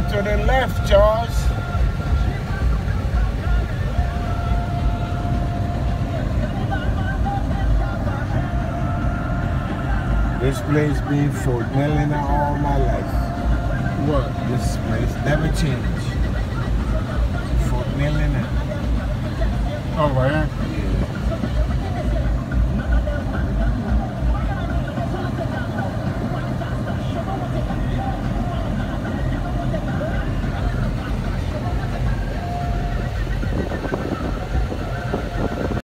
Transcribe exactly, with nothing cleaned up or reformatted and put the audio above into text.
to the left, Charles. This place been Fort Milliner all my life. What? This place never changed. Fort Milliner. Oh, right here? Yeah.